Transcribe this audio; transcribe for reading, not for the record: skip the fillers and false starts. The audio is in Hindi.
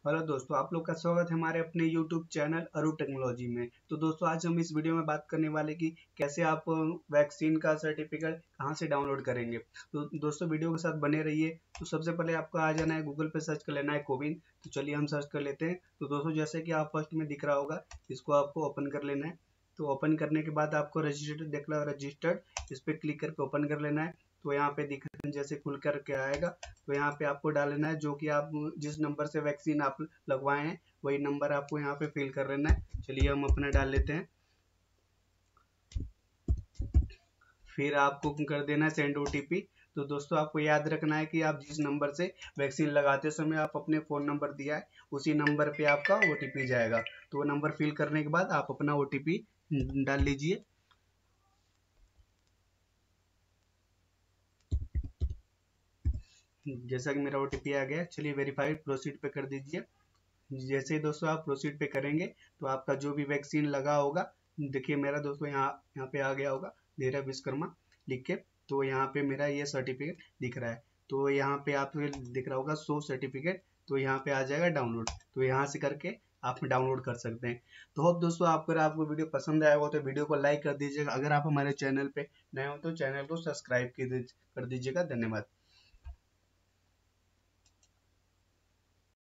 हेलो दोस्तों, आप लोग का स्वागत है हमारे अपने YouTube चैनल अरु टेक्नोलॉजी में। तो दोस्तों आज हम इस वीडियो में बात करने वाले कि कैसे आप वैक्सीन का सर्टिफिकेट कहां से डाउनलोड करेंगे। तो दोस्तों वीडियो के साथ बने रहिए। तो सबसे पहले आपको आ जाना है, गूगल पे सर्च कर लेना है कोविन। तो चलिए हम सर्च कर लेते हैं। तो दोस्तों जैसे कि आप फर्स्ट में दिख रहा होगा, इसको आपको ओपन कर लेना है। तो ओपन करने के बाद आपको रजिस्टर्ड दिख रहा है, रजिस्टर्ड इस पर क्लिक करके ओपन कर लेना है। तो यहाँ पे दिख जैसे खुल कर के आएगा, तो यहाँ पे आपको डालना है जो कि आप जिस नंबर से वैक्सीन आप लगवाए हैं वही नंबर आपको यहाँ पे फिल कर लेना है। चलिए हम अपना डाल लेते हैं। फिर आपको कर देना है सेंड ओटीपी। तो दोस्तों आपको याद रखना है कि आप जिस नंबर से वैक्सीन लगाते समय आप अपने फ़ोन नंबर दिया है उसी नंबर पे आपका ओटीपी जाएगा। तो वो नंबर फिल करने के बाद आप अपना ओटीपी डाल लीजिए। जैसा कि मेरा ओटीपी आ गया, चलिए वेरीफाइड प्रोसीड पे कर दीजिए। जैसे ही दोस्तों आप प्रोसीड पे करेंगे तो आपका जो भी वैक्सीन लगा होगा, देखिए मेरा दोस्तों यहाँ पे आ गया होगा धीरज विश्वकर्मा लिख के। तो यहाँ पे मेरा ये सर्टिफिकेट दिख रहा है। तो यहाँ पे आपको दिख रहा होगा शो सर्टिफिकेट। तो यहाँ पे आ जाएगा डाउनलोड। तो यहाँ से करके आप डाउनलोड कर सकते हैं। तो होप दोस्तों आपको वीडियो पसंद आया हो तो वीडियो को लाइक कर दीजिएगा। अगर आप हमारे चैनल पे नए हो तो चैनल को सब्सक्राइब कर दीजिएगा। धन्यवाद।